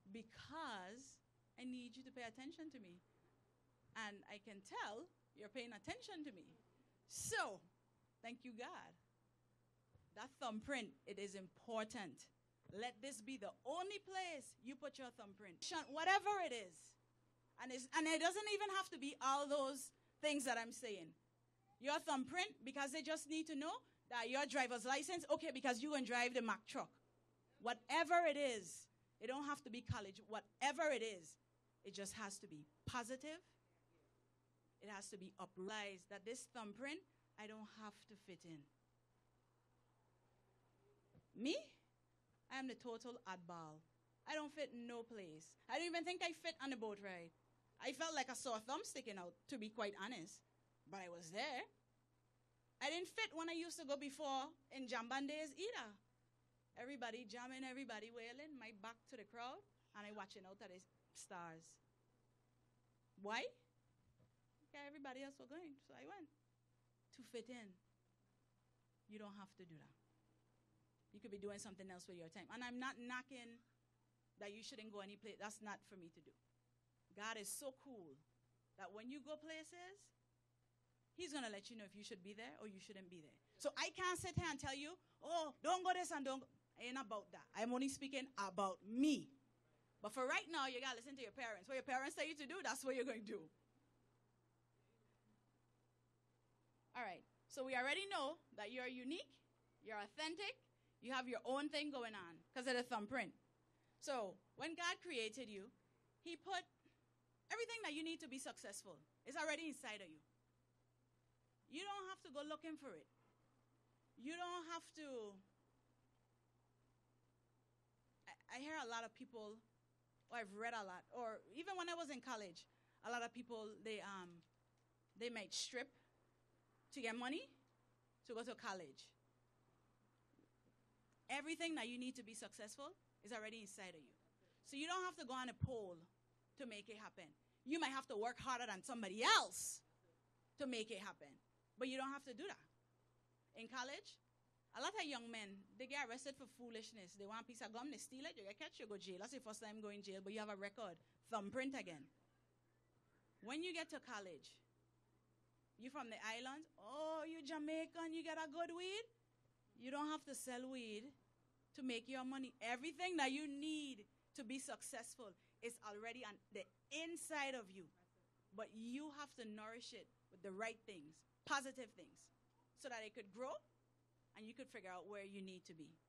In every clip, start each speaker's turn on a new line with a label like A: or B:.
A: because I need you to pay attention to me. And I can tell you're paying attention to me. So, thank you, God. That thumbprint, it is important. Let this be the only place you put your thumbprint. Whatever it is. And it doesn't even have to be all those things that I'm saying. Your thumbprint, because they just need to know that your driver's license, okay, because you can drive the Mack truck. Whatever it is, it don't have to be college. Whatever it is, it just has to be positive. It has to be upright. That this thumbprint, I don't have to fit in. Me? I am the total oddball. I don't fit in no place. I don't even think I fit on the boat ride. I felt like a sore thumb sticking out, to be quite honest. But I was there. I didn't fit when I used to go before in Jamban days either. Everybody jamming, everybody wailing, my back to the crowd, and I watching out at the stars. Why? Okay, everybody else was going, so I went. To fit in. You don't have to do that. You could be doing something else with your time. And I'm not knocking that you shouldn't go any place. That's not for me to do. God is so cool that when you go places, He's going to let you know if you should be there or you shouldn't be there. So I can't sit here and tell you, oh, don't go this and don't go. I ain't about that. I'm only speaking about me. But for right now, you got to listen to your parents. What your parents tell you to do, that's what you're going to do. All right. So we already know that you're unique, you're authentic, you have your own thing going on because of the thumbprint. So when God created you, He put everything that you need to be successful. It's already inside of you. You don't have to go looking for it. You don't have to. I hear a lot of people, or I've read a lot, or even when I was in college, a lot of people, they might strip to get money to go to college. Everything that you need to be successful is already inside of you. So you don't have to go on a pole to make it happen. You might have to work harder than somebody else to make it happen. But you don't have to do that. In college, a lot of young men, they get arrested for foolishness. They want a piece of gum, they steal it, you get catch, you go to jail. That's the first time going to jail, but you have a record. Thumbprint again. When you get to college, you from the islands, oh, you Jamaican, you get a good weed? You don't have to sell weed to make your money. Everything that you need to be successful is already on the inside of you. But you have to nourish it with the right things, positive things, so that it could grow and you could figure out where you need to be.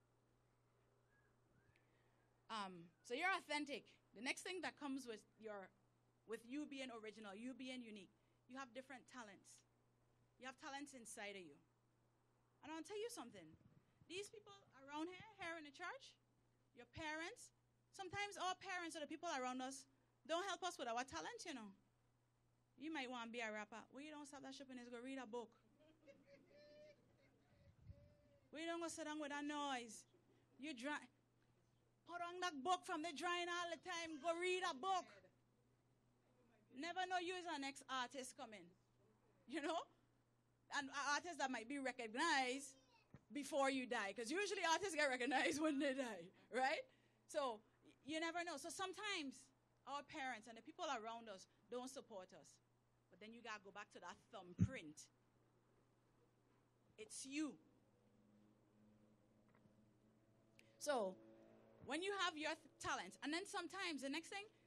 A: So you're authentic. The next thing that comes with you being original, you being unique, you have different talents. You have talents inside of you. And I'll tell you something. These people around here in the church, your parents, sometimes our parents or the people around us don't help us with our talent, you know. You might want to be a rapper. Well, you don't stop that shopping is go read a book. We don't go sit down with that noise. You put on that book from the drawing all the time. Go read a book. Never know you is our next artist coming. You know? And artists that might be recognized before you die. Because usually artists get recognized when they die. Right? So you never know. So sometimes our parents and the people around us don't support us. But then you got to go back to that thumbprint. It's you. So when you have your talent, and then sometimes the next thing,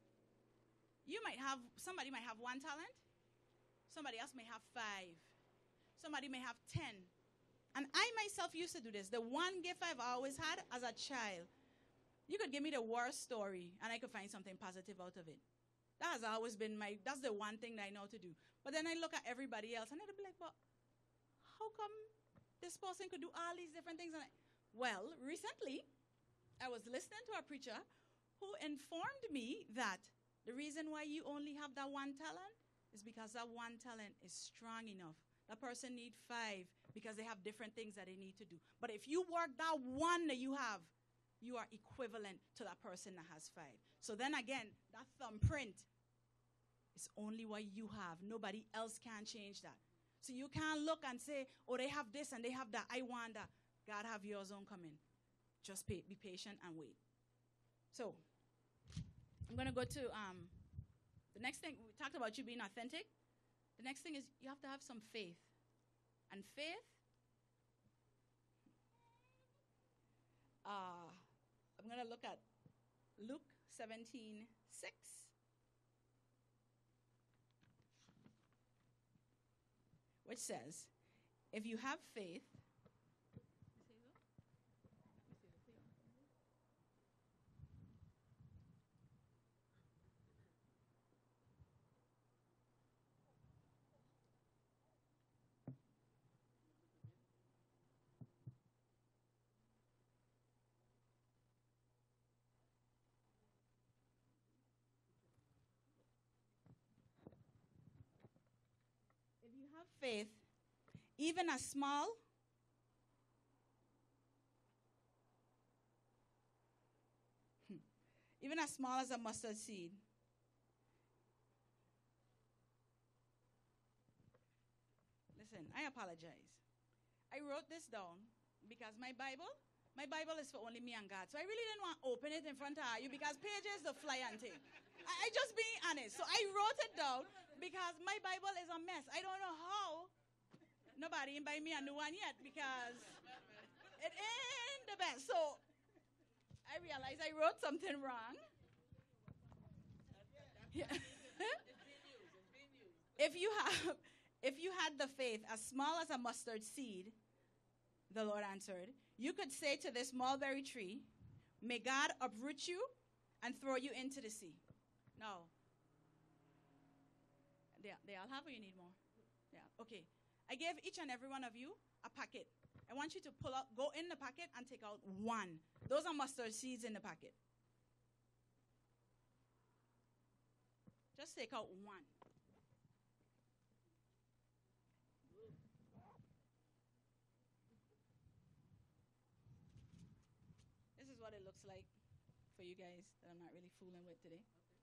A: somebody might have one talent, somebody else may have 5, somebody may have 10. And I myself used to do this. The one gift I've always had as a child, you could give me the worst story and I could find something positive out of it. That has always been that's the one thing that I know to do. But then I look at everybody else and I'd be like, but how come this person could do all these different things? Well, recently, I was listening to a preacher who informed me that the reason why you only have that one talent is because that one talent is strong enough. That person needs 5 because they have different things that they need to do. But if you work that one that you have, you are equivalent to that person that has 5. So then again, that thumbprint is only what you have. Nobody else can change that. So you can't look and say, oh, they have this and they have that. I want that. God have yours own coming. Just be patient and wait. So I'm going to go to the next thing. We talked about you being authentic. The next thing is you have to have some faith. And faith, I'm going to look at Luke 17:6. Which says, if you have faith, if you have faith, even as small even as small as a mustard seed. Listen, I apologize. I wrote this down because my Bible is for only me and God. So I really didn't want to open it in front of you because pages are fly and thing. I just being honest. So I wrote it down because my Bible is a mess. I don't know how. Nobody buy me a new one yet because it ain't the best. So I realized I wrote something wrong. Yeah. If you had the faith as small as a mustard seed, the Lord answered, you could say to this mulberry tree, may God uproot you and throw you into the sea. No. They all have or you need more? Yeah. Okay. I gave each and every one of you a packet. I want you to go in the packet and take out one. Those are mustard seeds in the packet. Just take out one. This is what it looks like for you guys that I'm not really fooling with today.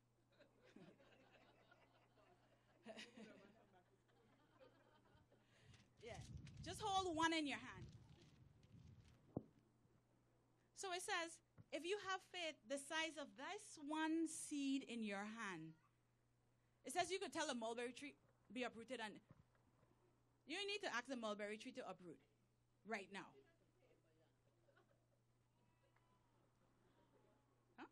A: Yeah. Just hold one in your hand. So it says, if you have faith the size of this one seed in your hand, it says you could tell a mulberry tree, be uprooted, and you need to ask the mulberry tree to uproot right now. Huh?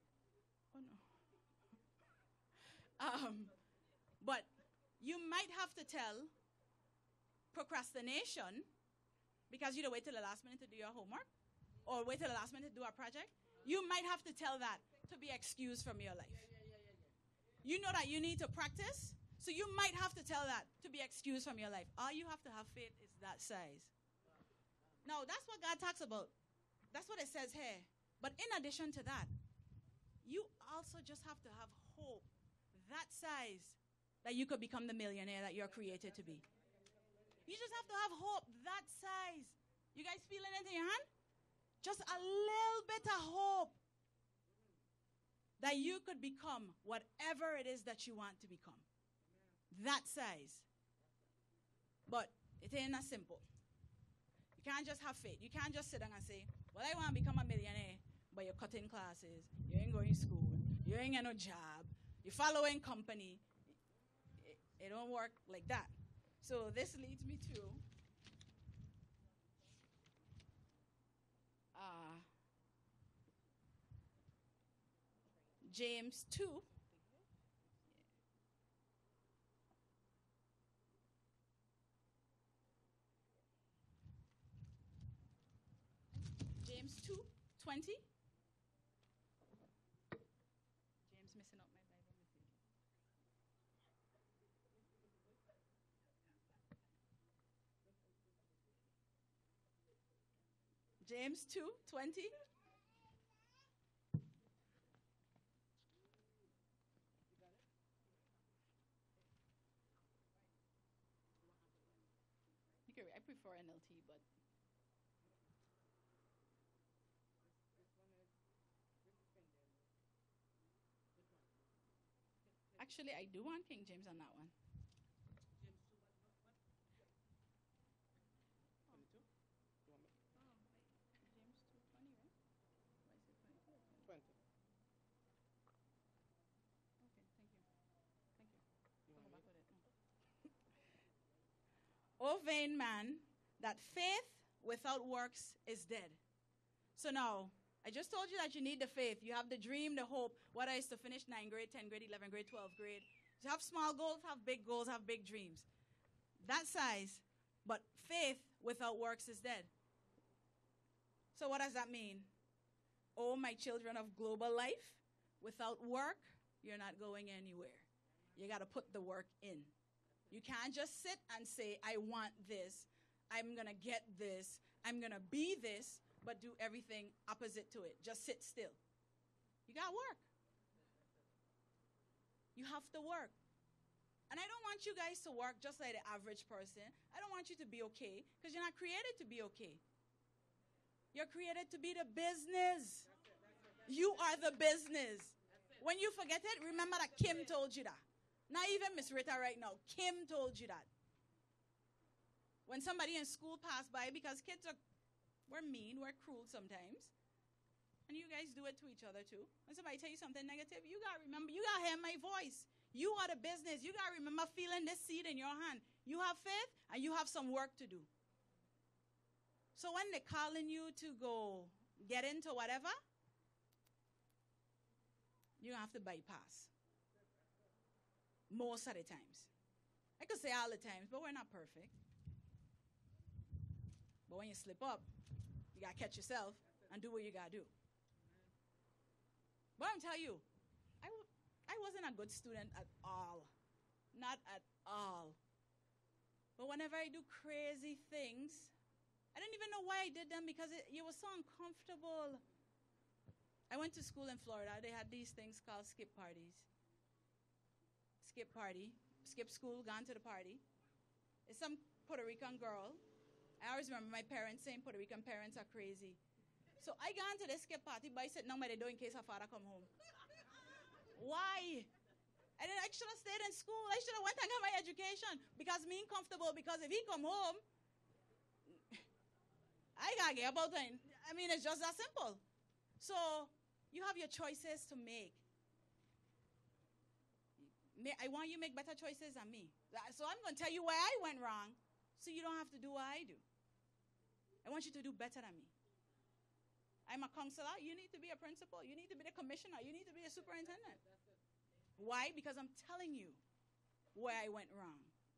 A: Oh, no. But you might have to tell procrastination because you don't wait till the last minute to do your homework or wait till the last minute to do a project. You might have to tell that to be excused from your life. You know that you need to practice, so you might have to tell that to be excused from your life. All you have to have faith is that size. Now, that's what God talks about. That's what it says here. But in addition to that, you also just have to have hope that size that you could become the millionaire that you're created to be. You just have to have hope that size. You guys feeling it in your hand? Just a little bit of hope that you could become whatever it is that you want to become. That size. But it ain't that simple. You can't just have faith. You can't just sit down and say, well, I want to become a millionaire, but you're cutting classes, you ain't going to school, you ain't got no job, you're following company. It don't work like that. So this leads me to James 2. James 2:20. James messing up my Bible message. James 2:20. I prefer NLT, but actually I do want King James on that one. James 2:20, right? Why is it 22? 20. O vain man, that faith without works is dead. So now, I just told you that you need the faith. You have the dream, the hope. Whether it's to finish 9th grade, 10th grade, 11th grade, 12th grade. You have small goals, have big dreams. That size. But faith without works is dead. So what does that mean? Oh, my children of global life, without work, you're not going anywhere. You got to put the work in. You can't just sit and say, I want this. I'm going to get this. I'm going to be this, but do everything opposite to it. Just sit still. You got to work. You have to work. And I don't want you guys to work just like the average person. I don't want you to be okay, because you're not created to be okay. You're created to be the business. You are the business. When you forget it, remember that Kim told you that. Not even Miss Rita right now. Kim told you that. When somebody in school passed by, because kids we're mean, we're cruel sometimes. And you guys do it to each other too. When somebody tell you something negative, you got to remember, you got to hear my voice. You are the business. You got to remember feeling this seed in your hand. You have faith and you have some work to do. So when they're calling you to go get into whatever, you don't have to bypass. Most of the times. I could say all the times, but we're not perfect. But when you slip up, you got to catch yourself and do what you got to do. But I'm telling you, I wasn't a good student at all. Not at all. But whenever I do crazy things, I didn't even know why I did them, because it was so uncomfortable. I went to school in Florida. They had these things called skip parties. Skip party. Skip school, gone to the party. It's some Puerto Rican girl. I always remember my parents saying Puerto Rican parents are crazy. So I got into this skip party by sitting down by the door in case her father come home. Why? And then I should have stayed in school. I should have went and got my education, because me comfortable, because if he come home, I got to get about it. I mean, it's just that simple. So you have your choices to make. I want you to make better choices than me. So I'm going to tell you why I went wrong, so you don't have to do what I do. I want you to do better than me. I'm a counselor. You need to be a principal. You need to be the commissioner. You need to be a superintendent. Why? Because I'm telling you where I went wrong.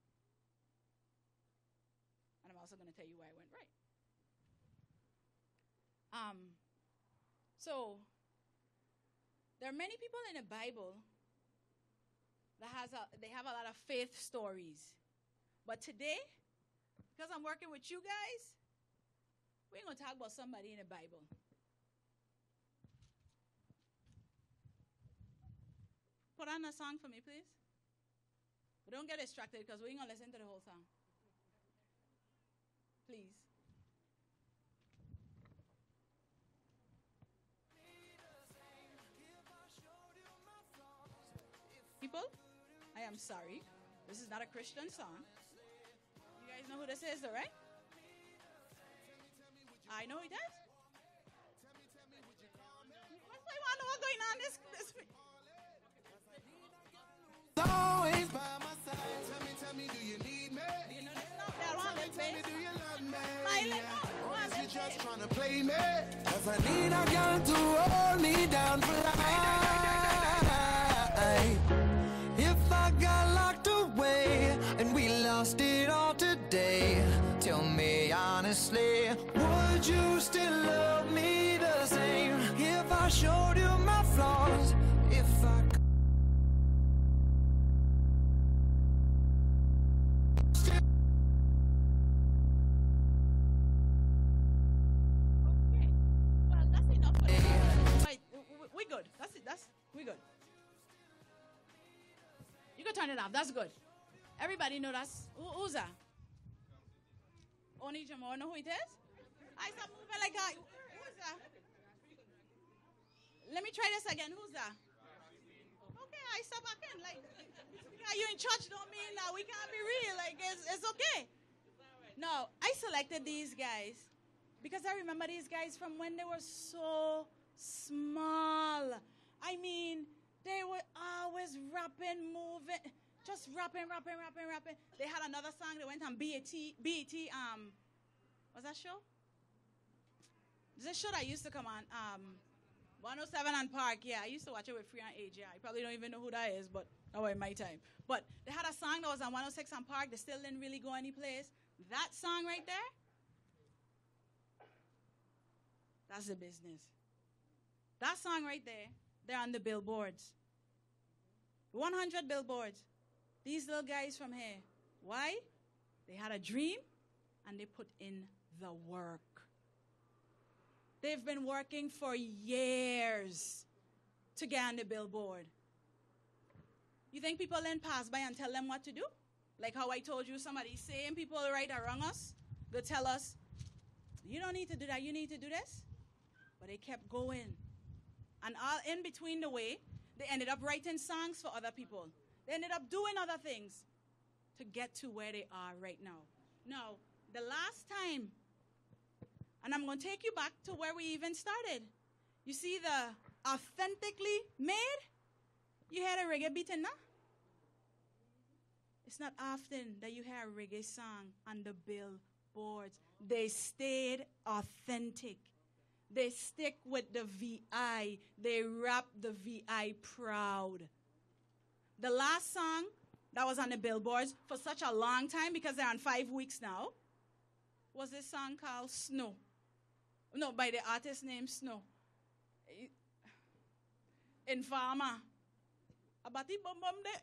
A: And I'm also going to tell you where I went right. So there are many people in the Bible that they have a lot of faith stories. But today, because I'm working with you guys, we're going to talk about somebody in the Bible. Put on a song for me, please. But don't get distracted, because we're going to listen to the whole song. Please. People, I am sorry. This is not a Christian song. You guys know who this is, right? I know it is. I want to know what's going on this week.
B: Always by my side. Tell me, do you need me?
A: You know this song?
B: Tell me, do you love me?
A: Or
B: is you just trying to play me? 'Cause I need a girl to hold me down for life. If I got locked away and we lost it all today, tell me honestly, would you still love me the same if I showed you my flaws? If I
A: Well, that's enough for now. Wait, we good. That's it. We good. You can turn it off. That's good. Everybody know that's who's that? Only Jamal know who it is? I stop moving like that. Who's that? Let me try this again. Who's that? Okay, I stop again. Like, you in church don't mean that we can't be real. Like, it's okay. No, I selected these guys because I remember these guys from when they were so small. I mean, they were always rapping, moving. Just rapping. They had another song. They went on BET, what's that show? This show that used to come on, 107 and Park. Yeah, I used to watch it with Free and Age. Yeah, you probably don't even know who that is, but that was my time. But they had a song that was on 106 and Park. They still didn't really go anyplace. That song right there, that's the business. That song right there, they're on the billboards. 100 billboards. These little guys from here. Why? They had a dream and they put in the work. They've been working for years to get on the billboard. You think people then pass by and tell them what to do? Like how I told you, some of these same people right around us go tell us, you don't need to do that, you need to do this. But they kept going. And all in between the way, they ended up writing songs for other people. They ended up doing other things to get to where they are right now. Now, the last time, and I'm going to take you back to where we even started. You see the authentically made? You hear a reggae beat in that? It's not often that you hear a reggae song on the billboards. They stayed authentic. They stick with the VI. They rap the VI proud. The last song that was on the billboards for such a long time, because they're on 5 weeks now, was this song called Snow. No, by the artist named Snow. Informer. Abati bum bum de.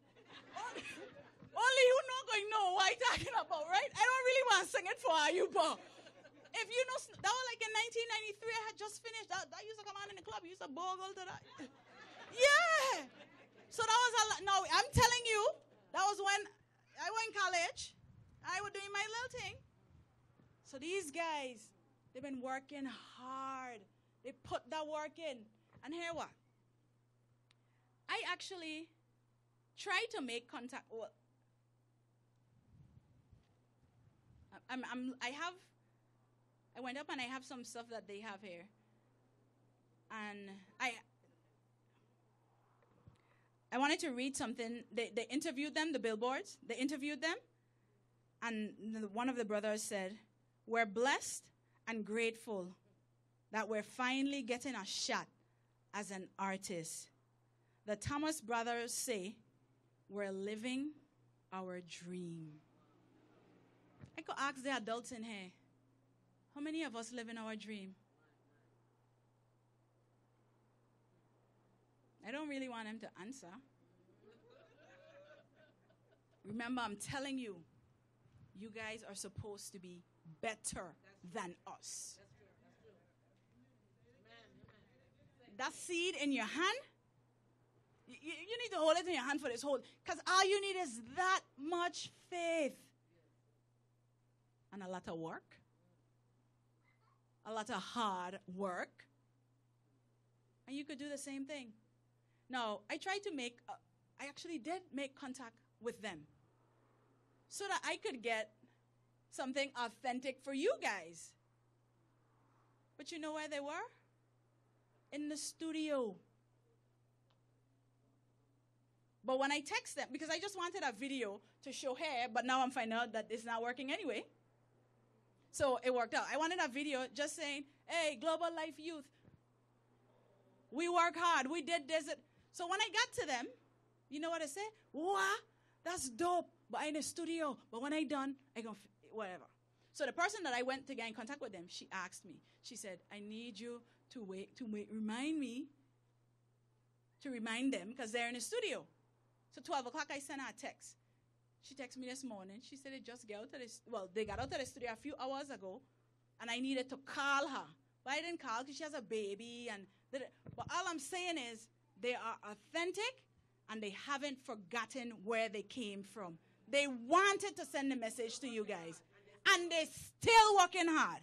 A: Only you not going to know what I'm talking about, right? I don't really want to sing it for you, but if you know, that was like in 1993, I had just finished. That used to come on in the club. You used to bogle to that. Yeah. So that was a lot. No, I'm telling you, that was when I went in college. I was doing my little thing. So these guys, they've been working hard. They put that work in. And here what? I actually tried to make contact. Well, I went up and I have some stuff that they have here. And I wanted to read something. They interviewed them, the billboards. They interviewed them. And one of the brothers said, we're blessed and grateful that we're finally getting a shot as an artist. The Thomas brothers say, we're living our dream. I could ask the adults in here, how many of us live in our dream? I don't really want them to answer. Remember, I'm telling you, you guys are supposed to be better than us. That seed in your hand, you need to hold it in your hand for this whole, because all you need is that much faith. And a lot of work. A lot of hard work. And you could do the same thing. Now, I actually did make contact with them so that I could get something authentic for you guys. But you know where they were? In the studio. But when I text them, because I just wanted a video to show her, but now I'm finding out that it's not working anyway. So it worked out. I wanted a video just saying, hey, Global Life Youth, we work hard. We did this. So when I got to them, you know what I said? Wow, that's dope. But I'm in the studio. But when I done, I go, whatever. So the person that I went to get in contact with them, she asked me. She said, I need you to remind them, because they're in the studio. So 12 o'clock, I sent her a text. She texted me this morning. She said they just got out of this. Well, they got out of the studio a few hours ago, and I needed to call her. But I didn't call because she has a baby. But all I'm saying is they are authentic, and they haven't forgotten where they came from. They wanted to send a message to you guys, and they're still working hard.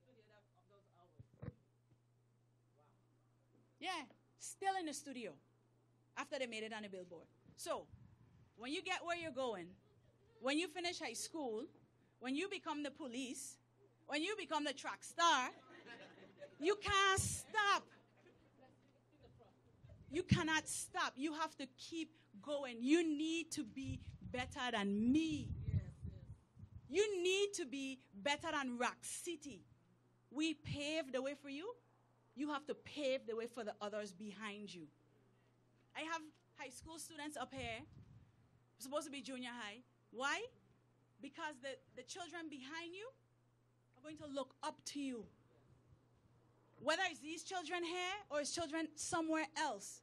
A: Yeah, still in the studio after they made it on the billboard. So when you get where you're going, when you finish high school, when you become the police, when you become the track star, you can't stop. You cannot stop. You have to keep going. You need to be better than me. You need to be better than Rock City. We paved the way for you. You have to pave the way for the others behind you. I have high school students up here. Supposed to be junior high. Why? Because the children behind you are going to look up to you. Whether it's these children here or it's children somewhere else.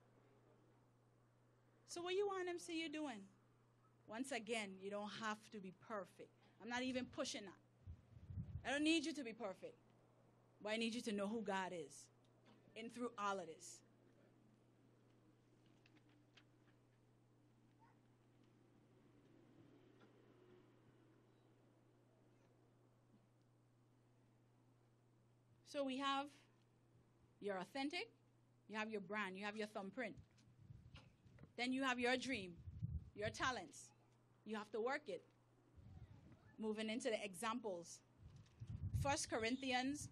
A: So what you want them to see you doing? Once again, you don't have to be perfect. I'm not even pushing that. I don't need you to be perfect. But I need you to know who God is in through all of this. So we have your authentic, you have your brand, you have your thumbprint. Then you have your dream, your talents. You have to work it. Moving into the examples. 1 Corinthians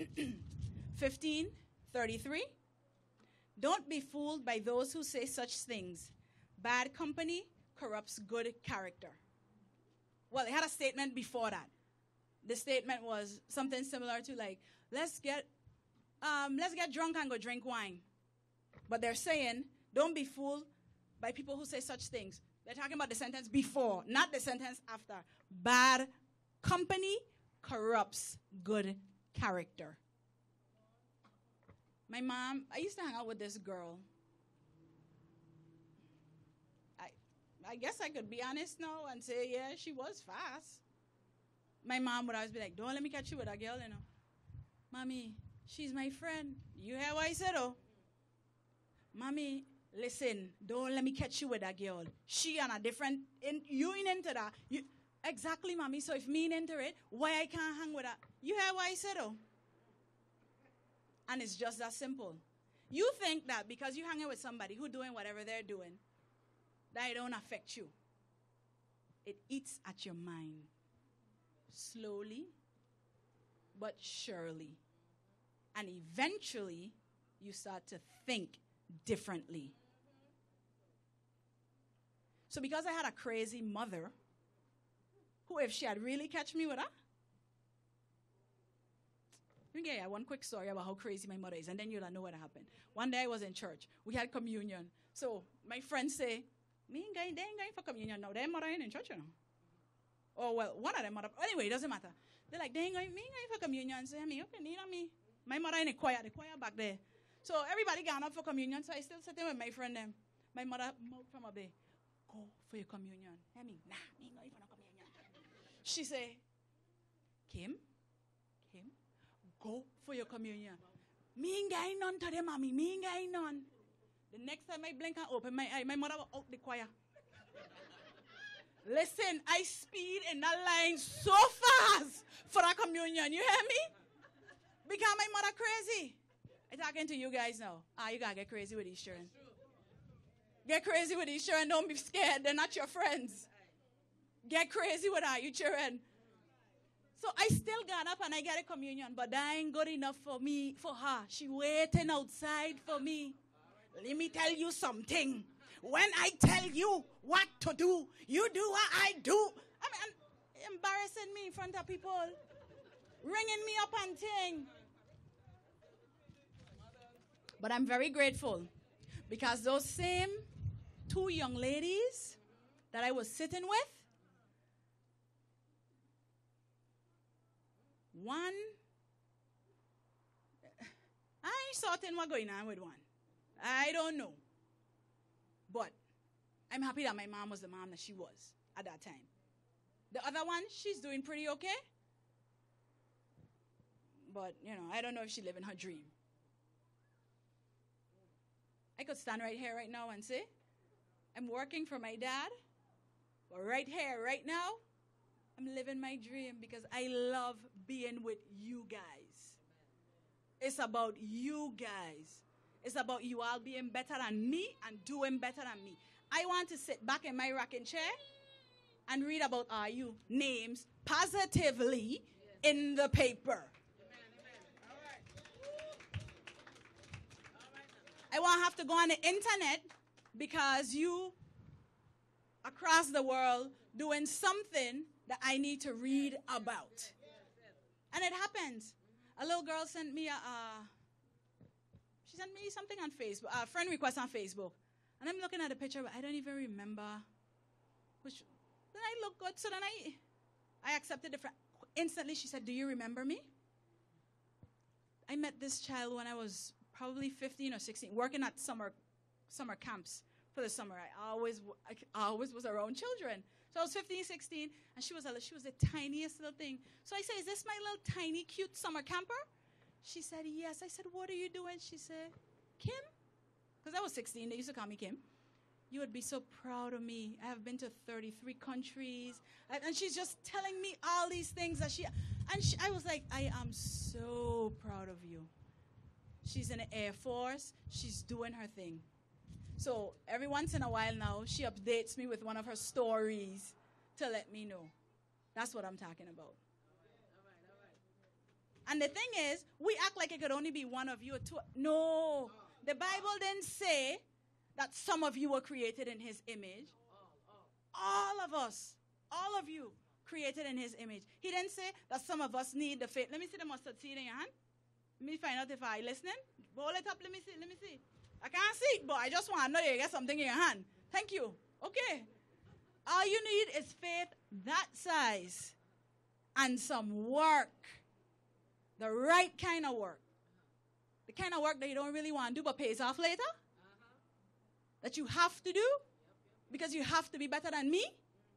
A: 15:33. Don't be fooled by those who say such things. Bad company corrupts good character. Well, it had a statement before that. The statement was something similar to like, let's get drunk and go drink wine. But they're saying, don't be fooled by people who say such things. They're talking about the sentence before, not the sentence after. Bad company corrupts good character. My mom, I used to hang out with this girl. I guess I could be honest now and say, yeah, she was fast. My mom would always be like, don't let me catch you with a girl, you know. Mommy, she's my friend. You hear what I said, oh? Mommy, listen, don't let me catch you with that girl. She on a different, you ain't into that. Exactly, mommy. So if me ain't into it, why I can't hang with her? You hear what I said, oh? And it's just that simple. You think that because you're hanging with somebody who doing whatever they're doing, that it don't affect you. It eats at your mind. Slowly, but surely. And eventually, you start to think differently. So because I had a crazy mother, who if she had really catch me with her, let me get you one quick story about how crazy my mother is, and then you'll know what happened. One day I was in church. We had communion. So my friends say, they ain't going for communion now. Their mother ain't in church, you know. Oh, well, one of them mother. Anyway, it doesn't matter. They're like, they ain't going for communion. So me, okay, need on me. My mother in the choir back there. So everybody gone up for communion. So I still sitting with my friend them. My mother moved from up there. Go for your communion. Hear me? Nah, me ain't going for no communion. She say, Kim, go for your communion. Me ain't going none today, mommy. Me ain't going none. The next time I blink and open my eye, my mother was out the choir. Listen, I speed in that line so fast for that communion. You hear me? Because my mother crazy. I'm talking to you guys now. You gotta get crazy with these children. Get crazy with these children. Don't be scared. They're not your friends. Get crazy with her, you children. So I still got up and I get a communion, but that ain't good enough for me, for her. She waiting outside for me. Let me tell you something. When I tell you what to do, you do what I do. I mean, embarrassing me in front of people. Ringing me up and thing. But I'm very grateful because those same two young ladies that I was sitting with, one, I ain't certain what's going on with one. I don't know. But I'm happy that my mom was the mom that she was at that time. The other one, she's doing pretty okay. But, I don't know if she living her dream. I could stand right here right now and say, I'm working for my dad. But right here, right now, I'm living my dream because I love being with you guys. It's about you guys. It's about you all being better than me and doing better than me. I want to sit back in my rocking chair and read about you names positively in the paper. I won't have to go on the internet because you across the world doing something that I need to read about. And it happens. A little girl sent me she sent me something on Facebook, a friend request on Facebook. And I'm looking at the picture, but I don't even remember which. Then I look good, so then I accepted the friend. Instantly, she said, "Do you remember me?" I met this child when I was probably 15 or 16, working at summer camps for the summer. I always was around children. So I was 15, 16, and she was the tiniest little thing. So I said, "Is this my little tiny, cute summer camper?" She said, "Yes." I said, "What are you doing?" She said, "Kim." Because I was 16. They used to call me Kim. "You would be so proud of me. I have been to 33 countries." And she's just telling me all these things that I was like, "I am so proud of you." She's in the Air Force. She's doing her thing. So every once in a while now, she updates me with one of her stories to let me know. That's what I'm talking about. And the thing is, we act like it could only be one of you or two. No. The Bible didn't say that some of you were created in his image. All of us, all of you, created in his image. He didn't say that some of us need the faith. Let me see the mustard seed in your hand. Let me find out if I listening. Hold it up. Let me see. I can't see it, but I just want to know you get something in your hand. Thank you. Okay. All you need is faith that size and some work. The right kind of work. The kind of work that you don't really want to do but pays off later. That you have to do because you have to be better than me.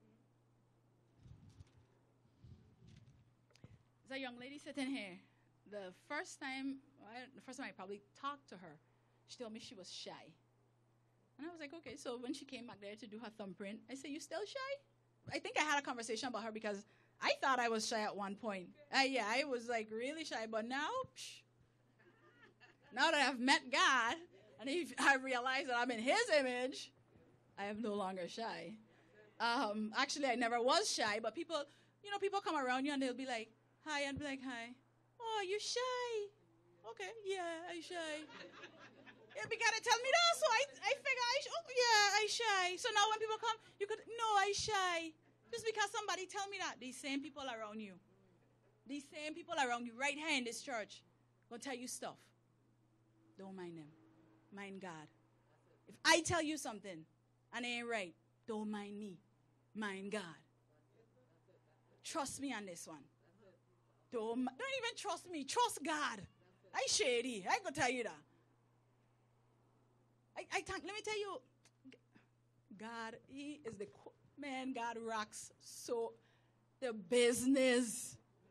A: There's a young lady sitting here. The first time I probably talked to her, she told me she was shy. And I was like, okay. So when she came back there to do her thumbprint, I said, "You still shy?" I think I had a conversation about her because I thought I was shy at one point. I was like really shy. But now, now that I've met God, and I realize that I'm in his image, I am no longer shy. Actually, I never was shy, but people come around you and they'll be like, "Hi," and be like, "Hi." "Oh, you shy?" "Okay, yeah, I shy." Yeah, you gotta tell me that, so I figure I shy. So now when people come, no, I shy. Just because somebody tell me that, these same people around you right here in this church, gonna tell you stuff. Don't mind them. Mind God. If I tell you something and it ain't right, don't mind me. Mind God. Trust me on this one. Don't even trust me. Trust God. I shady. I gonna tell you that. Let me tell you, God, he is the man. God rocks so the business.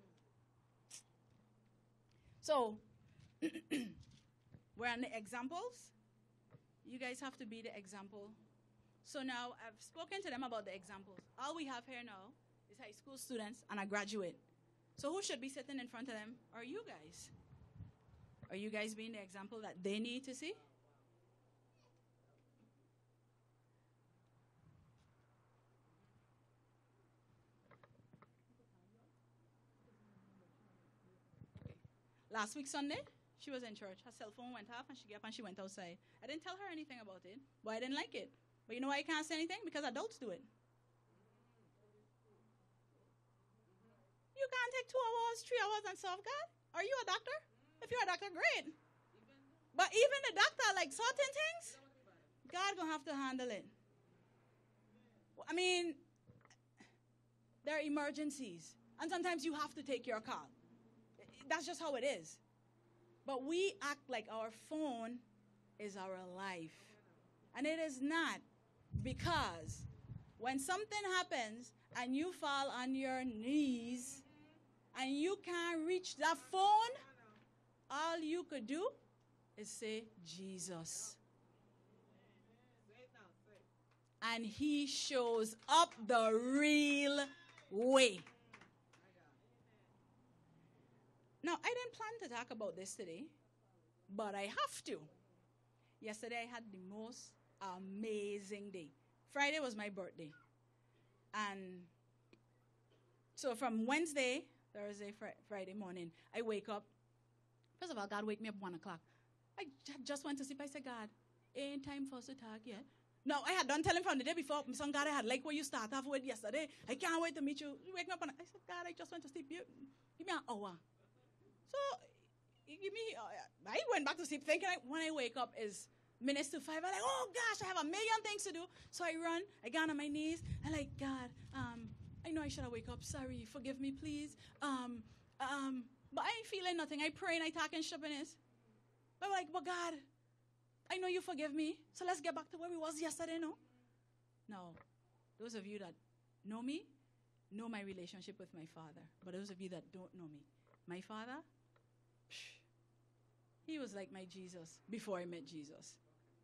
A: So we're on the examples. You guys have to be the example. So now I've spoken to them about the examples. All we have here now is high school students and a graduate. So who should be sitting in front of them are you guys. Are you guys being the example that they need to see? Last week Sunday, she was in church. Her cell phone went off and she got up and she went outside. I didn't tell her anything about it, but I didn't like it. But you know why I can't say anything? Because adults do it. You can't take 2 hours, 3 hours and solve God? Are you a doctor? If you're a doctor, great. But even the doctor, like certain things, God gonna have to handle it. I mean, there are emergencies. And sometimes you have to take your call. That's just how it is. But we act like our phone is our life. And it is not, because when something happens and you fall on your knees and you can't reach that phone, all you could do is say, Jesus. And he shows up the real way. Now, I didn't plan to talk about this today, but I have to. Yesterday, I had the most amazing day. Friday was my birthday. And so from Wednesday, Thursday, Friday morning, I wake up. First of all, God wake me up 1 o'clock. just went to sleep. I said, God, ain't time for us to talk yet. No, I had done telling from the day before. My son, God, I had like what you start off with yesterday. I can't wait to meet you. You wake me up and I said, God, I just went to sleep. Give me an hour. So, I went back to sleep thinking when I wake up is minutes to 5. I'm like, oh gosh, I have a million things to do. So I run, I got on my knees. I'm like, God, I know I should have wake up. Sorry, forgive me, please. But I ain't feeling nothing. I pray and I talk in stubbornness. But I'm like, but God, I know you forgive me. So let's get back to where we was yesterday, no? Now, those of you that know me, know my relationship with my father. But those of you that don't know me, my father, he was like my Jesus before I met Jesus.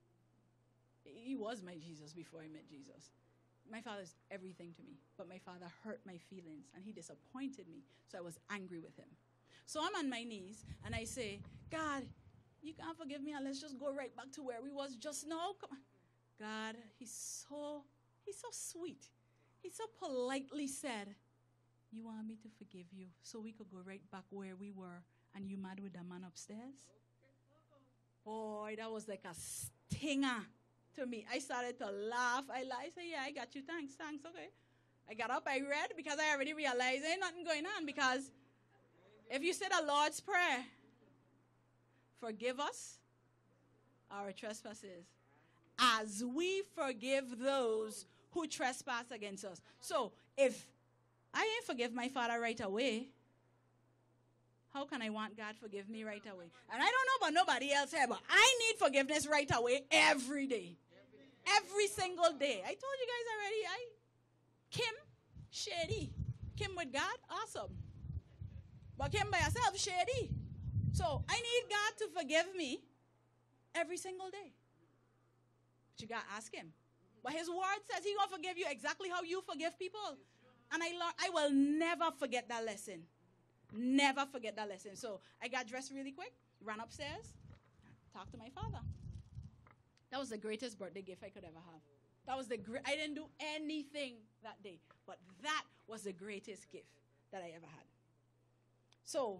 A: He was my Jesus before I met Jesus. My father is everything to me, but my father hurt my feelings and he disappointed me, so I was angry with him. So I'm on my knees and I say, God, you can't forgive me and let's just go right back to where we was just now. Come on. God, he's so sweet. He so politely said, you want me to forgive you so we could go right back where we were and you mad with the man upstairs? Boy, that was like a stinger to me. I started to laugh. I said, yeah, I got you. Thanks, okay. I got up, I read because I already realized ain't nothing going on, because if you say the Lord's Prayer, forgive us our trespasses as we forgive those who trespass against us. So if I ain't forgive my father right away, how can I want God forgive me right away? And I don't know about nobody else here, but I need forgiveness right away every day. Every single day. I told you guys already, Kim, shady. Kim with God, awesome. But Kim by herself, shady. So I need God to forgive me every single day. But you got to ask him. But his word says he's going to forgive you exactly how you forgive people. And I will never forget that lesson. Never forget that lesson. So I got dressed really quick, ran upstairs, talked to my father. That was the greatest birthday gift I could ever have. I didn't do anything that day, but that was the greatest gift that I ever had. So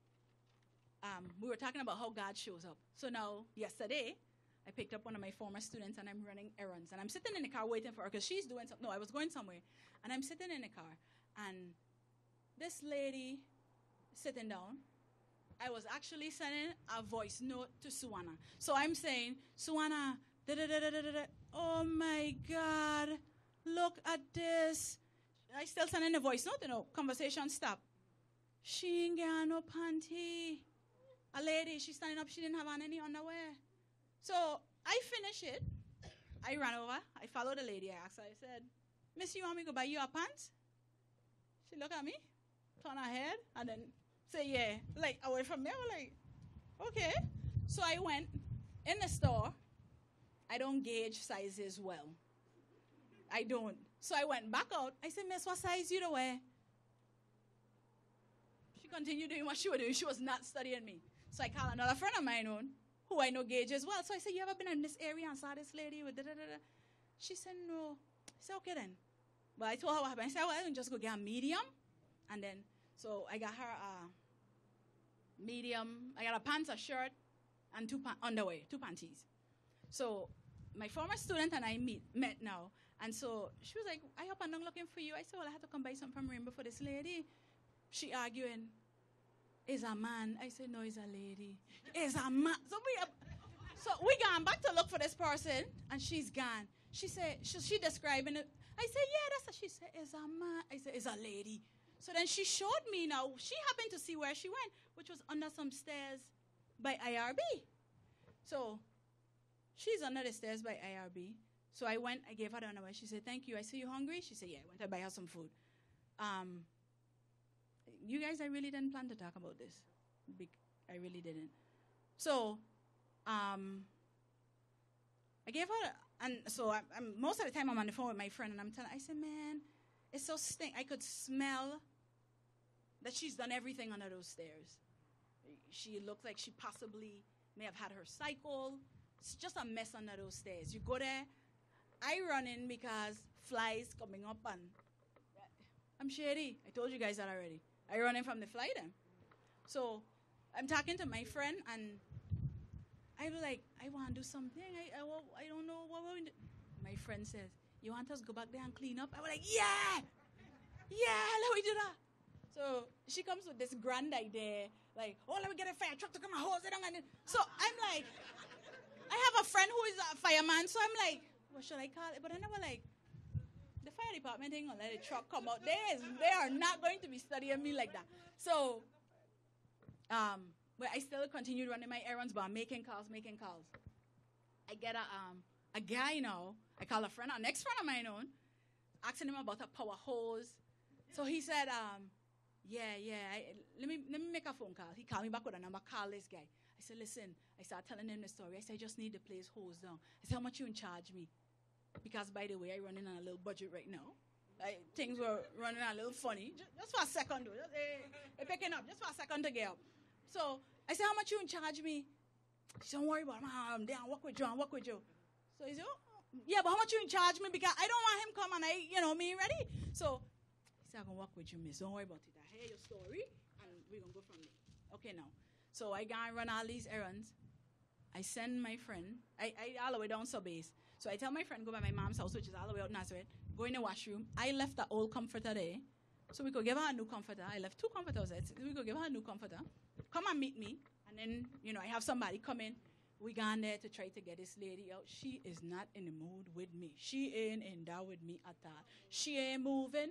A: we were talking about how God shows up. So now, yesterday, I picked up one of my former students and I'm running errands. And I'm sitting in the car waiting for her because she's doing something. No, I was going somewhere. And I'm sitting in the car. And this lady sitting down, I was actually sending a voice note to Suwana. So I'm saying, Suwana, oh my God, look at this. I still sending a voice note, conversation stop. She ain't got no panty. A lady, she's standing up, she didn't have on any underwear. So I finished it. I ran over, I followed the lady, I asked her, I said, Miss, you want me to buy you a pants? She looked at me, turn her head, and then say, yeah, like away from me. I was like, okay. So I went in the store. I don't gauge sizes well. I don't. So I went back out. I said, Miss, what size you to wear? She continued doing what she was doing. She was not studying me. So I called another friend of mine who I know gauge as well. So I said, you ever been in this area and saw this lady with da-da-da-da? She said, no. I said, okay then. But I told her what happened. I said, well, I can just go get a medium. And then, so I got her a medium. I got a pants, a shirt, and two underwear, 2 panties. So my former student and I met now. And so she was like, I up and down looking for you. I said, well, I had to come buy something from Rainbow for this lady. She arguing, is a man. I said, no, it's a lady. It's a man. So we gone back to look for this person, and she's gone. She said, she describing it. I said, yeah, that's what she said. It's a man. I said, it's a lady. So then she showed me now. She happened to see where she went, which was under some stairs by IRB. So she's under the stairs by IRB. So I went, I gave her the underwear. She said, thank you. I said, you hungry? She said, yeah. I went to buy her some food. You guys, I really didn't plan to talk about this. I really didn't. So I gave her, and so I'm most of the time I'm on the phone with my friend, and I'm telling her, I said, man, it's so stink. I could smell that she's done everything under those stairs. She looked like she possibly may have had her cycle. It's just a mess under those stairs. You go there, I run in because flies coming up, and I'm shady. I told you guys that already. I run in from the fly then. So I'm talking to my friend, and I was like, I want to do something. I don't know what we're doing. My friend says, you want us to go back there and clean up? I was like, yeah, let me do that. So she comes with this grand idea, like, oh, let me get a fire truck to come and hose it on. So I'm like, I have a friend who is a fireman, so I'm like, what should I call it? But I never like, the fire department ain't gonna let the truck come out. They are not going to be studying me like that. So, but I still continued running my errands, but I'm making calls. I get a guy now. I call a friend, a next friend of mine on, asking him about a power hose. So he said, let me make a phone call. He called me back with a number. Call this guy. I said, listen. I started telling him the story. I said, I just need the place hosed down. I said, how much you in charge me? Because, by the way, I'm running on a little budget right now. Things were running a little funny. Just for a second, though. They're picking up. Just for a second to get up. So I said, how much you in charge me? He said, don't worry about it. I'm there. I'll work with you. So he said, yeah, but how much you in charge me? Because I don't want him come and me ready. So he said, I'm going to work with you, miss. Don't worry about it. I hear your story, and we're going to go from there. Okay, now. So I go and run all these errands. I send my friend, I all the way down Subbase. So I tell my friend, go by my mom's house, which is all the way out Nazareth, go in the washroom. I left the old comforter there, so we could give her a new comforter. I left 2 comforters there, so we could give her a new comforter. Come and meet me, and then, I have somebody come in. We gone there to try to get this lady out. She is not in the mood with me. She ain't in that with me at all. She ain't moving.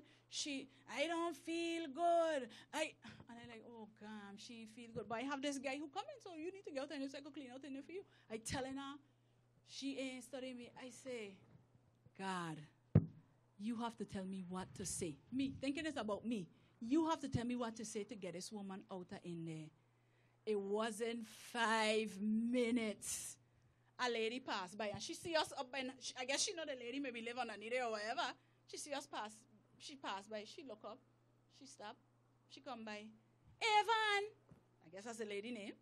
A: I don't feel good. And I'm like, oh, God, she feel good. But I have this guy who come in, so you need to get out and just go clean out in there for you. I telling her, she ain't studying me. I say, God, you have to tell me what to say. Me, thinking it's about me. You have to tell me what to say to get this woman out of in there. It wasn't 5 minutes. A lady passed by, and she see us up, and I guess she know the lady maybe live underneath there or whatever. She see us pass. She passed by. She look up. She stop. She come by. Evan. I guess that's the lady name.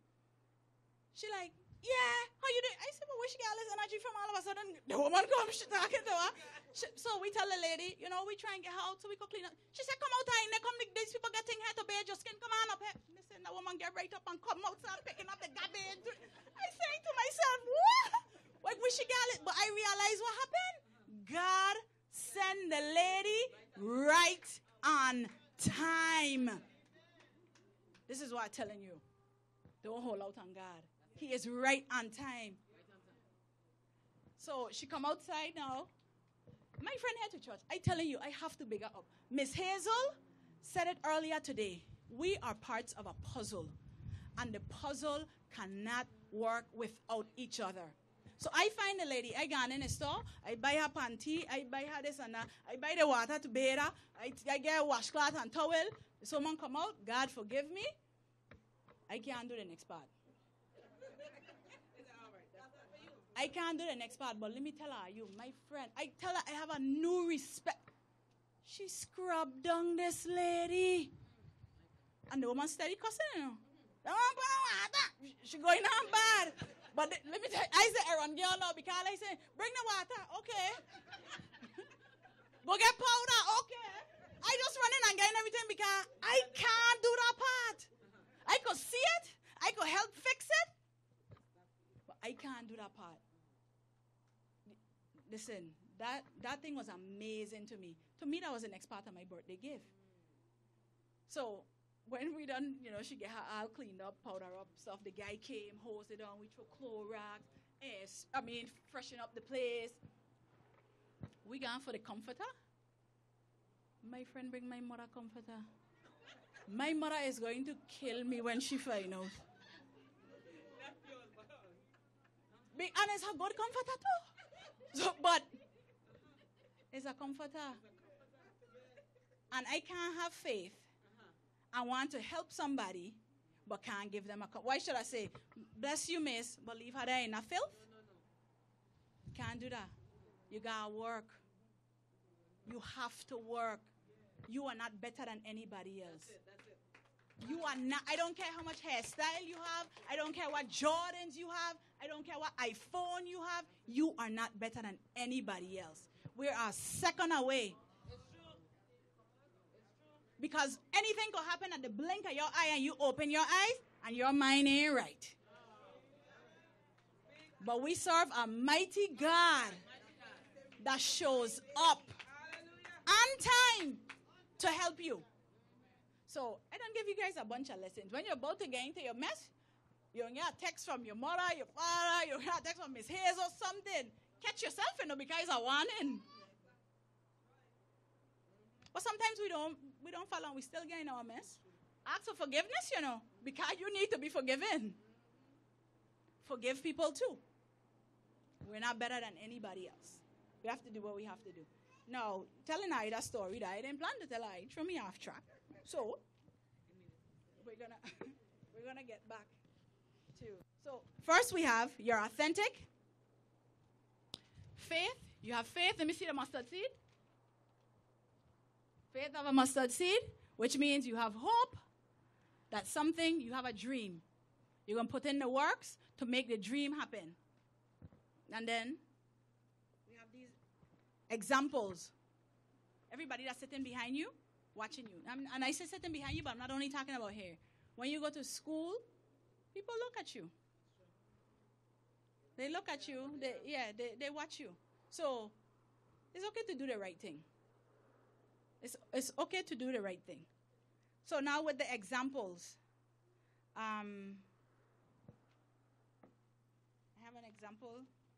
A: She like, yeah, how you doing? I said, well, where she get all this energy from all of a sudden? The woman come, she talking to her. So we tell the lady, we try and get her out so we could clean up. She said, come out here, and come, these people getting here to bathe your skin. Come on up here. Listen, the woman get right up and come outside picking up the garbage. I say to myself, what? Like, we should get it. But I realized what happened. God sent the lady right on time. This is what I'm telling you. Don't hold out on God. He is right on time. So she come outside now. My friend here to church. I telling you, I have to big her up. Miss Hazel said it earlier today. We are parts of a puzzle. And the puzzle cannot work without each other. So I find the lady. I go in the store. I buy her panty. I buy her this and that. I buy the water to bathe her. I get a washcloth and towel. Someone come out. God forgive me. I can't do the next part. I can't do the next part, but let me tell her, my friend, I tell her I have a new respect. She scrubbed down this lady. And the woman steady cussing, She going on bad. But let me tell you, I say, Aaron, girl, no, because I say, bring the water, okay. Go get powder, okay. I just running and getting everything because I can't do that part. I could see it. I could help fix it. But I can't do that part. Listen, that thing was amazing to me. To me, that was the next part of my birthday gift. So when we done, she get her all cleaned up, powder up, stuff. The guy came, hosed it on, we threw Clorox, freshen up the place. We gone for the comforter. My friend bring my mother comforter. My mother is going to kill me when she find out. Be honest, a good comforter too. So, but it's a comforter. And I can't have faith. I want to help somebody, but can't give them a cup. Why should I say, bless you, miss, but leave her there in a filth? Can't do that. You got to work. You have to work. You are not better than anybody else. That's it. You are not. I don't care how much hairstyle you have. I don't care what Jordans you have. I don't care what iPhone you have. You are not better than anybody else. We are a second away. Because anything could happen at the blink of your eye and you open your eyes and your mind ain't right. But we serve a mighty God that shows up on time to help you. So I don't give you guys a bunch of lessons. When you're about to get into your mess, you get a text from your mother, your father, you get a text from Miss Hayes or something. Catch yourself, because I want in. But sometimes we don't follow and we still get in our mess. Ask for forgiveness, because you need to be forgiven. Forgive people too. We're not better than anybody else. We have to do what we have to do. Now, telling I that story that I didn't plan to tell I threw me off track. So we're gonna get back to. So first we have your authentic faith. You have faith. Let me see the mustard seed. Faith of a mustard seed, which means you have hope that something, you have a dream. You're going to put in the works to make the dream happen. And then we have these examples. Everybody that's sitting behind you, watching you. And I say sitting behind you, but I'm not only talking about here. When you go to school, people look at you. They look at you. They watch you. So it's okay to do the right thing. It's okay to do the right thing. So now with the examples. I have an example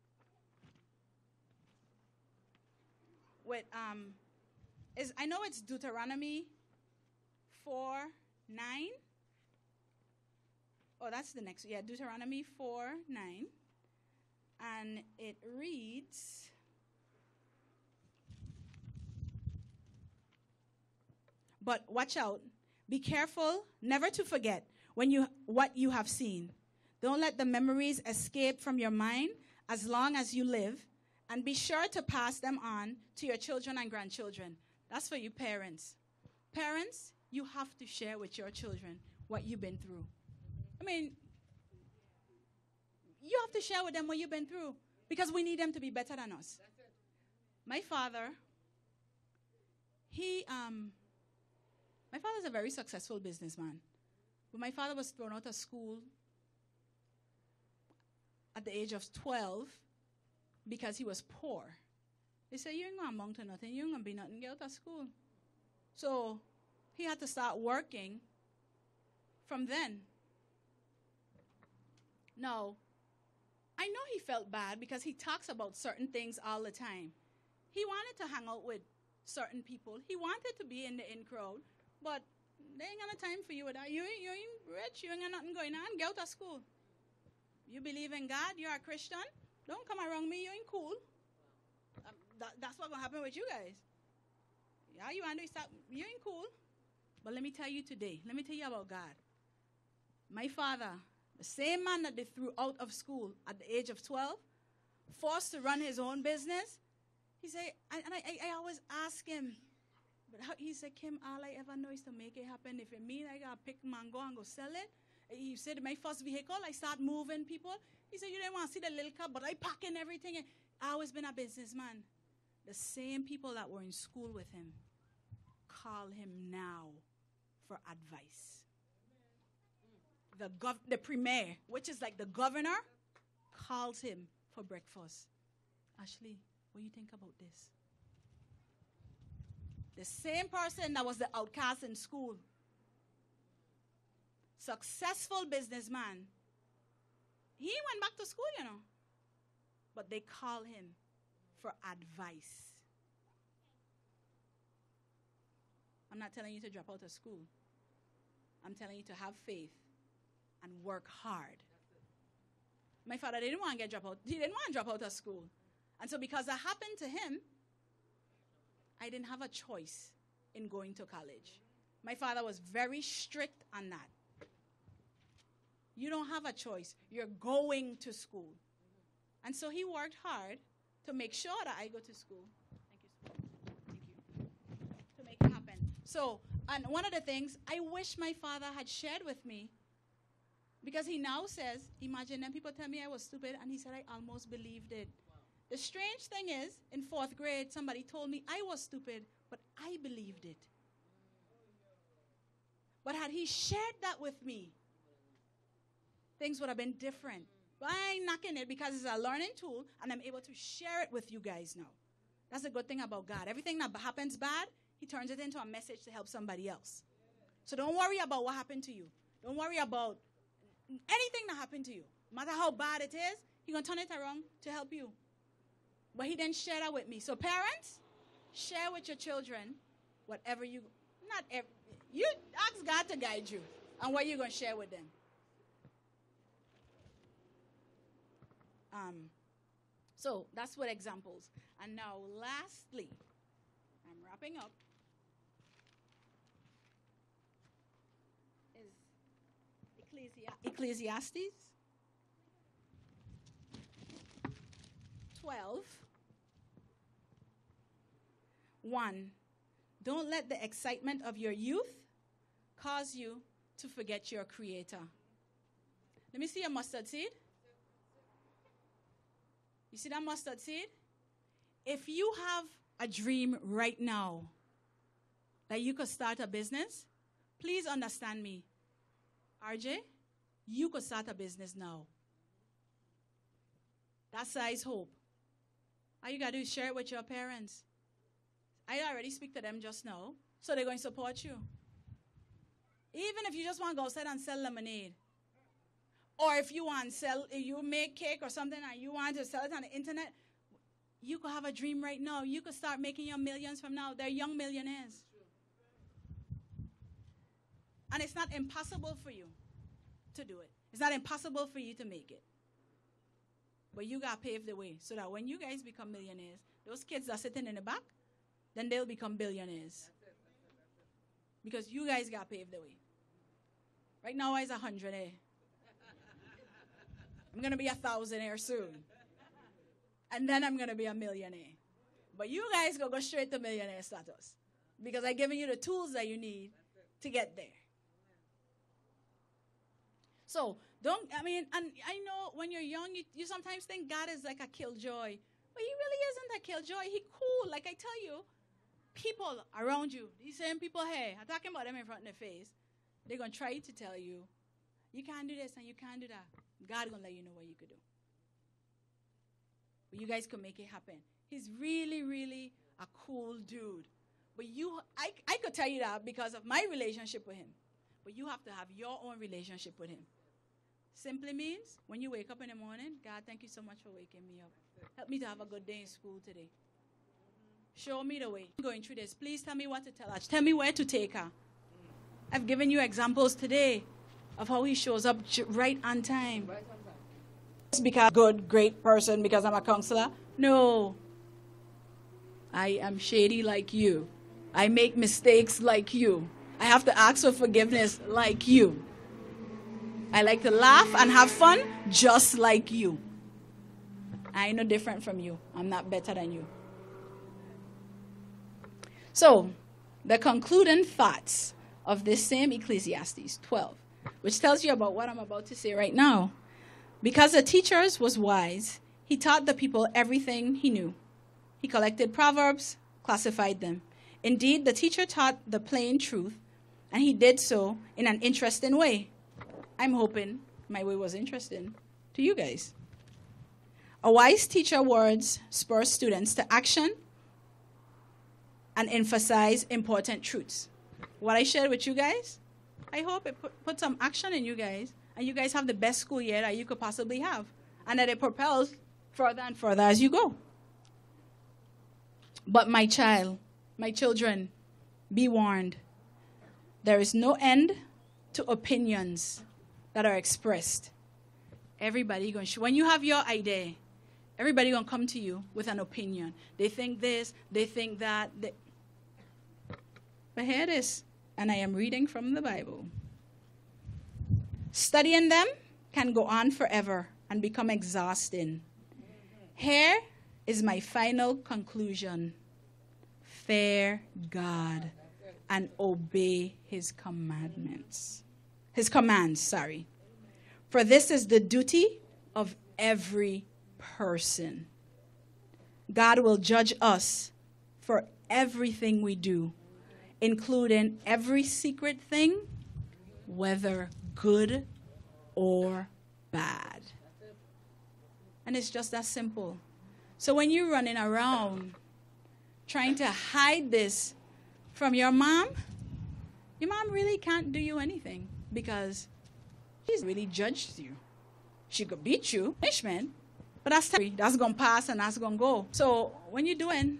A: with I know it's Deuteronomy 4:9. Oh, that's the next. Yeah, Deuteronomy 4:9. And it reads, but watch out. Be careful never to forget what you have seen. Don't let the memories escape from your mind as long as you live, and be sure to pass them on to your children and grandchildren. That's for you parents. Parents, you have to share with your children what you've been through. I mean, you have to share with them what you've been through because we need them to be better than us. My father, my father's a very successful businessman. But my father was thrown out of school at the age of 12 because he was poor. They said, you ain't going to amount to nothing. You ain't going to be nothing. Get out of school. So he had to start working from then. Now, I know he felt bad because he talks about certain things all the time. He wanted to hang out with certain people. He wanted to be in the in crowd. But they ain't got no time for you with that. You ain't rich. You ain't got nothing going on. Get out of school. You believe in God. You're a Christian. Don't come around me. You ain't cool. That's what's going to happen with you guys. Yeah, you want to stop. You ain't cool. But let me tell you today. Let me tell you about God. My father, the same man that they threw out of school at the age of 12, forced to run his own business. He said, and I always ask him, but he said, Kim, all I ever know is to make it happen. If it means I got to pick mango and go sell it. He said, my first vehicle, I start moving people. He said, you didn't want to see the little car, but I pack in everything. I always been a businessman. The same people that were in school with him call him now for advice. The premier, which is like the governor, calls him for breakfast. Ashley, what do you think about this? The same person that was the outcast in school, successful businessman, he went back to school, but they call him for advice. I'm not telling you to drop out of school. I'm telling you to have faith and work hard. My father didn't want to drop out. He didn't want to drop out of school. And so because that happened to him, I didn't have a choice in going to college. My father was very strict on that. You don't have a choice. You're going to school. And so he worked hard to make sure that I go to school. Thank you. To make it happen. So, and one of the things I wish my father had shared with me, because he now says, imagine them people tell me I was stupid, and he said I almost believed it. Wow. The strange thing is, in 4th grade, somebody told me I was stupid, but I believed it. But had he shared that with me, things would have been different. But I ain't knocking it because it's a learning tool, and I'm able to share it with you guys now. That's the good thing about God. Everything that happens bad, he turns it into a message to help somebody else. So don't worry about what happened to you. Don't worry about anything that happened to you. No matter how bad it is, he's going to turn it around to help you. But he didn't share that with me. So parents, share with your children whatever you ask God to guide you and what you're going to share with them. So that's what examples. And now lastly, I'm wrapping up, is Ecclesiastes 12:1. Don't let the excitement of your youth cause you to forget your Creator. Let me see a mustard seed. You see that mustard seed? If you have a dream right now that you could start a business, please understand me. RJ, you could start a business now. That size hope. All you got to do is share it with your parents. I already speak to them just now, so they're going to support you. Even if you just want to go outside and sell lemonade, or if you want to sell, you make cake or something and you want to sell it on the internet, you could have a dream right now. You could start making your millions from now. They're young millionaires. And it's not impossible for you to do it. It's not impossible for you to make it. But you got to pave the way so that when you guys become millionaires, those kids that are sitting in the back, then they'll become billionaires. Because you guys got to pave the way. Right now, I'm 100. I'm going to be 1,000 soon. And then I'm going to be a millionaire. But you guys go straight to millionaire status. Because I've given you the tools that you need to get there. So, and I know when you're young, you sometimes think God is like a killjoy. But he really isn't a killjoy. He cool. Like I tell you, people around you, these same people here, I'm talking about them in front of their face. They're going to try to tell you, you can't do this and you can't do that. God going to let you know what you could do. But you guys can make it happen. He's really, really a cool dude. But I could tell you that because of my relationship with him. But you have to have your own relationship with him. Simply means when you wake up in the morning, God, thank you so much for waking me up. Help me to have a good day in school today. Show me the way. I'm going through this. Please tell me what to tell her. Tell me where to take her. I've given you examples today of how he shows up right on time. Just because I'm a good, great person because I'm a counselor? No. I am shady like you. I make mistakes like you. I have to ask for forgiveness like you. I like to laugh and have fun just like you. I ain't no different from you. I'm not better than you. So, the concluding thoughts of this same Ecclesiastes 12, which tells you about what I'm about to say right now. Because the teacher was wise, he taught the people everything he knew. He collected proverbs, classified them. Indeed, the teacher taught the plain truth, and he did so in an interesting way. I'm hoping my way was interesting to you guys. A wise teacher's words spur students to action and emphasize important truths. What I shared with you guys, I hope it put some action in you guys, and you guys have the best school year that you could possibly have, and that it propels further and further as you go. But my children, be warned. There is no end to opinions that are expressed. Everybody when you have your idea, everybody going to come to you with an opinion. They think this, they think that. But here it is, and I am reading from the Bible. Studying them can go on forever and become exhausting. Here is my final conclusion. Fear God and obey his commandments. His commands, sorry. For this is the duty of every person. God will judge us for everything we do, including every secret thing, whether good or bad. And it's just that simple. So when you're running around trying to hide this from your mom really can't do you anything because she's really judged you. She could beat you, punishment, but that's temporary. That's going to pass and that's going to go. So when you're doing,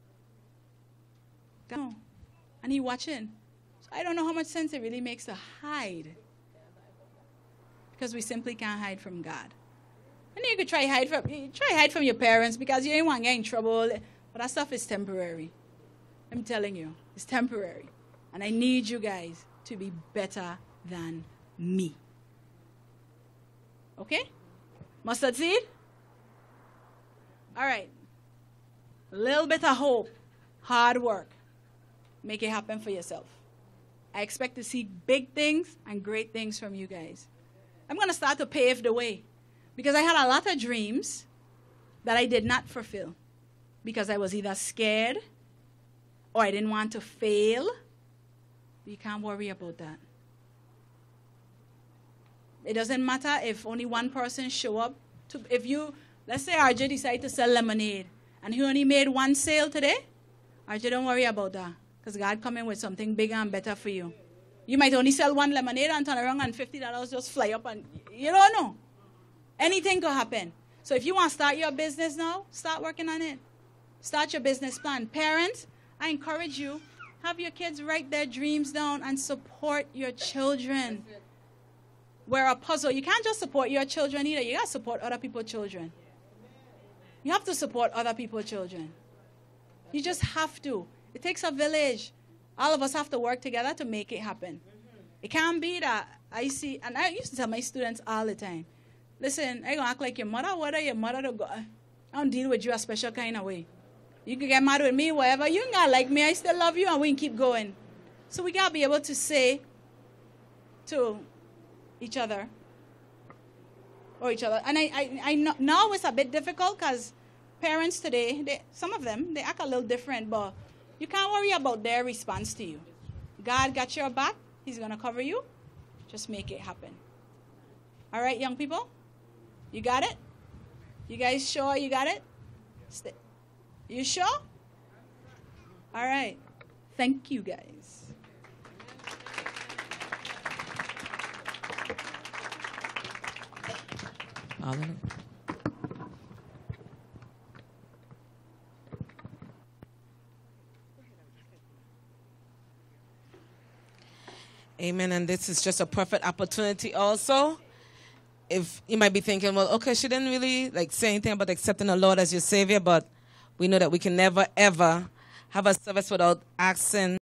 A: go. And he watching. So I don't know how much sense it really makes to hide. Because we simply can't hide from God. And you could try hide from your parents because you ain't want to get in trouble. But that stuff is temporary. I'm telling you, it's temporary. And I need you guys to be better than me. Okay? Mustard seed? All right. A little bit of hope, hard work. Make it happen for yourself. I expect to see big things and great things from you guys. I'm going to start to pave the way because I had a lot of dreams that I did not fulfill because I was either scared or I didn't want to fail. You can't worry about that. It doesn't matter if only one person show up. If you, let's say RJ decided to sell lemonade and he only made one sale today, RJ, don't worry about that because God coming with something bigger and better for you. You might only sell one lemonade and turn around and $50 just fly up and you don't know. Anything could happen. So if you want to start your business now, start working on it. Start your business plan. Parents, I encourage you, have your kids write their dreams down and support your children. We're a puzzle. You can't just support your children either. You got to support other people's children. You have to support other people's children. You just have to. It takes a village. All of us have to work together to make it happen. It can't be that I see, and I used to tell my students all the time, listen, I gonna act like your mother, whether your mother to go, I don't deal with you a special kind of way. You can get mad with me, whatever. You ain't like me, I still love you, and we can keep going. So we gotta be able to say to each other, and I know it's a bit difficult because parents today, some of them, they act a little different, but you can't worry about their response to you. God got your back. He's going to cover you. Just make it happen. All right, young people? You got it? You guys sure you got it? You sure? All right. Thank you, guys.
C: Amen. And this is just a perfect opportunity also. If you might be thinking, well, okay, she didn't really say anything about accepting the Lord as your Savior, but we know that we can never, ever have a service without asking